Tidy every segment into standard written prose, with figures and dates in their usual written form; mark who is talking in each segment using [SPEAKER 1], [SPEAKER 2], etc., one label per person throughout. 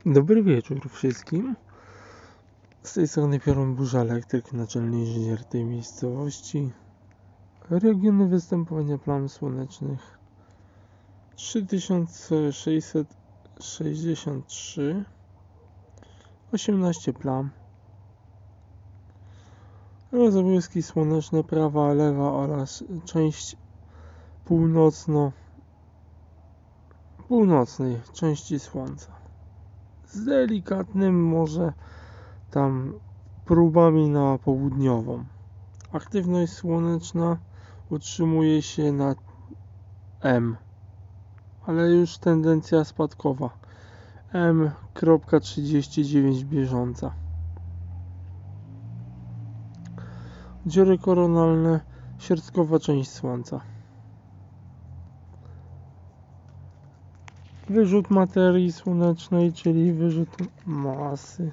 [SPEAKER 1] Dobry wieczór wszystkim. Z tej strony Piorun Burza Elektryk, naczelny inżynier tej miejscowości. Regiony występowania plam słonecznych 3663, 18 plam. Rozbłyski słoneczne prawa, lewa oraz część północnej części słońca. Z delikatnym może tam próbami na południową. Aktywność słoneczna utrzymuje się na M, ale już tendencja spadkowa. M.39 bieżąca. Dziory koronalne, środkowa część słońca. Wyrzut materii słonecznej, czyli wyrzut masy.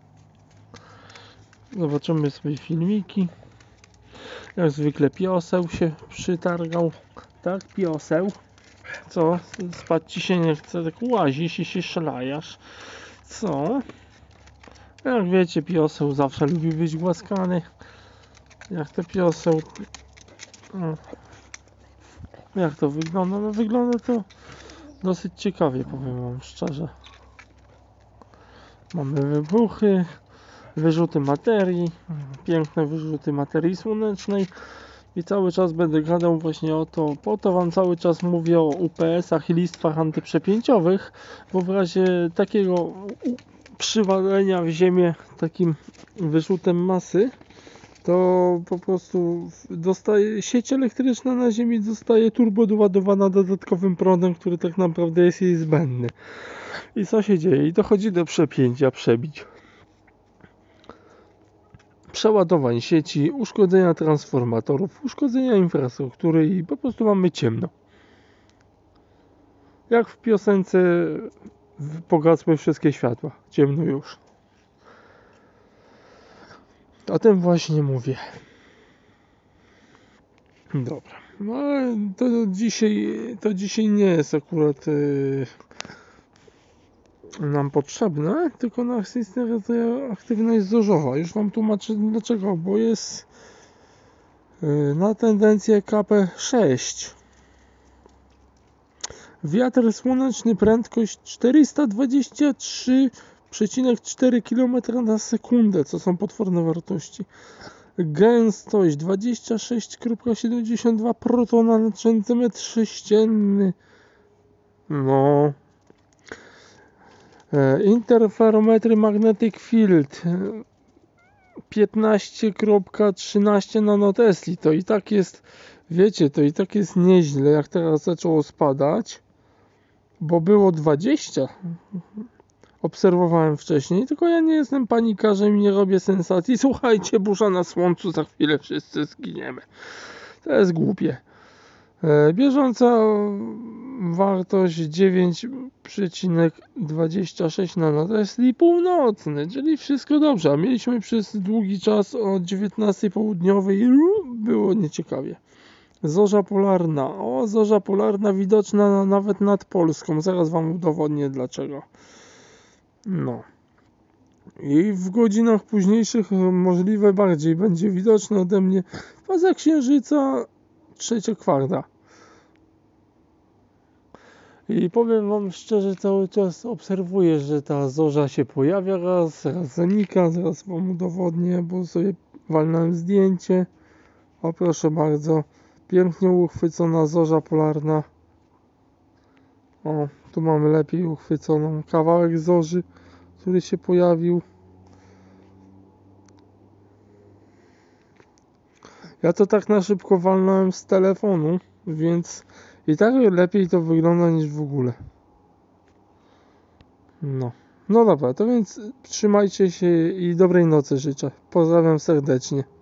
[SPEAKER 1] Zobaczymy sobie filmiki. Jak zwykle pioseł się przytargał. Tak, pioseł. Co? Spać ci się nie chce, tak łazisz i się szlajasz. Co? Jak wiecie, pioseł zawsze lubi być głaskany. Jak to pioseł... Jak to wygląda? No wygląda to dosyć ciekawie, powiem wam szczerze. Mamy wybuchy, wyrzuty materii, piękne wyrzuty materii słonecznej i cały czas będę gadał właśnie o to, po to wam cały czas mówię o UPS-ach i listwach antyprzepięciowych, bo w razie takiego przywalenia w ziemię takim wyrzutem masy, to po prostu sieć elektryczna na ziemi zostaje turbo doładowana dodatkowym prądem, który tak naprawdę jest jej zbędny. I co się dzieje? I dochodzi do przepięcia, przebić, przeładowań sieci, uszkodzenia transformatorów, uszkodzenia infrastruktury i po prostu mamy ciemno. Jak w piosence pogasły wszystkie światła. Ciemno już. O tym właśnie mówię. Dobra. No to dzisiaj nie jest akurat nam potrzebne, tylko nas interesuje aktywność zorzowa. Już wam tłumaczę dlaczego, bo jest na tendencję KP6. Wiatr słoneczny, prędkość 423,4 km na sekundę, co są potworne wartości. Gęstość 26,72 protona na centymetr sześcienny. No. Interferometry magnetic field 15,13 nanotesli. To i tak jest, wiecie, to i tak jest nieźle, jak teraz zaczęło spadać, bo było 20. Obserwowałem wcześniej, tylko ja nie jestem panikarzem i nie robię sensacji. Słuchajcie, burza na słońcu, za chwilę wszyscy zginiemy. To jest głupie. Bieżąca wartość 9,26 nanotesli, północny, czyli wszystko dobrze. A mieliśmy przez długi czas o 19 południowej i było nieciekawie. Zorza polarna. O, zorza polarna widoczna nawet nad Polską. Zaraz wam udowodnię dlaczego. No. I w godzinach późniejszych możliwe bardziej będzie widoczna ode mnie faza księżyca 3/4. I powiem wam szczerze, cały czas obserwuję, że ta zorza się pojawia raz zanika, zaraz wam udowodnię, bo sobie walnąłem zdjęcie. O, proszę bardzo, pięknie uchwycona zorza polarna. O, tu mamy lepiej uchwyconą kawałek zorzy, który się pojawił. Ja to tak na szybko walnąłem z telefonu, więc i tak lepiej to wygląda niż w ogóle. No dobra, to więc trzymajcie się i dobrej nocy życzę. Pozdrawiam serdecznie.